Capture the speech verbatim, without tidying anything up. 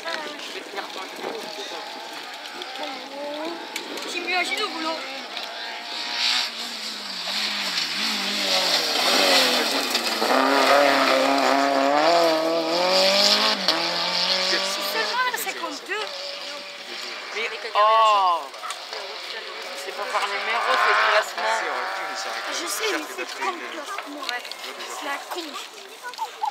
Je vais te faire tranquille. J'ai mieux agi au boulot. C'est seulement la cinquante-deux. Mais oh, c'est pour faire les numéros, c'est le classement. Je sais, mais c'est pas le classement. C'est la con.